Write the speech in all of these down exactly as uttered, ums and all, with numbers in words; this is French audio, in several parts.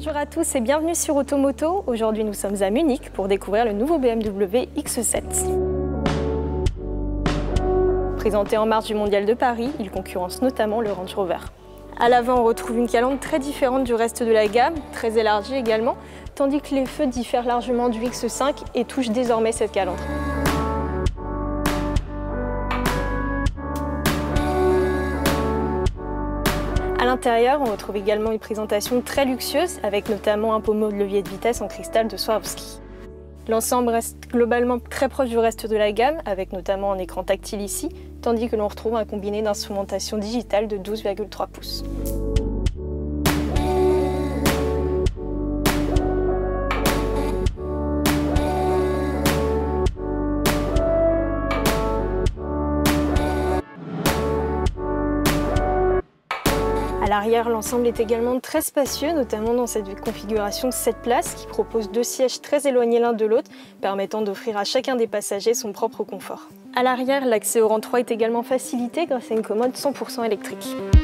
Bonjour à tous et bienvenue sur Automoto. Aujourd'hui nous sommes à Munich pour découvrir le nouveau B M W X sept. Présenté en marge du Mondial de Paris, il concurrence notamment le Range Rover. À l'avant, on retrouve une calandre très différente du reste de la gamme, très élargie également, tandis que les feux diffèrent largement du X cinq et touchent désormais cette calandre. À l'intérieur, on retrouve également une présentation très luxueuse, avec notamment un pommeau de levier de vitesse en cristal de Swarovski. L'ensemble reste globalement très proche du reste de la gamme, avec notamment un écran tactile ici, tandis que l'on retrouve un combiné d'instrumentation digitale de douze virgule trois pouces. À l'arrière, l'ensemble est également très spacieux, notamment dans cette configuration sept places qui propose deux sièges très éloignés l'un de l'autre, permettant d'offrir à chacun des passagers son propre confort. À l'arrière, l'accès au rang trois est également facilité grâce à une commode cent pour cent électrique.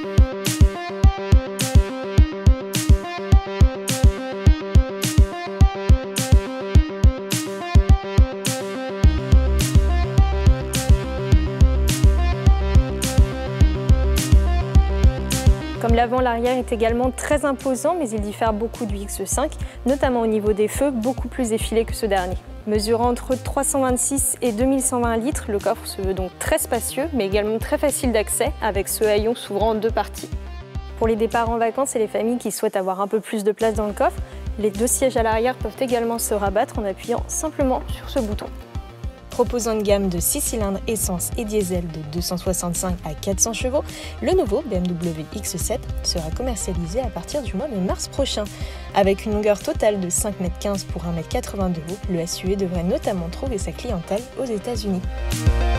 Comme l'avant, l'arrière est également très imposant, mais il diffère beaucoup du X cinq, notamment au niveau des feux, beaucoup plus effilés que ce dernier. Mesurant entre trois cent vingt-six et deux mille cent vingt litres, le coffre se veut donc très spacieux, mais également très facile d'accès, avec ce haillon s'ouvrant en deux parties. Pour les départs en vacances et les familles qui souhaitent avoir un peu plus de place dans le coffre, les deux sièges à l'arrière peuvent également se rabattre en appuyant simplement sur ce bouton. Proposant une gamme de six cylindres essence et diesel de deux cent soixante-cinq à quatre cents chevaux, le nouveau B M W X sept sera commercialisé à partir du mois de mars prochain. Avec une longueur totale de cinq mètres quinze pour un mètre quatre-vingt-deux haut, le S U V devrait notamment trouver sa clientèle aux États-Unis.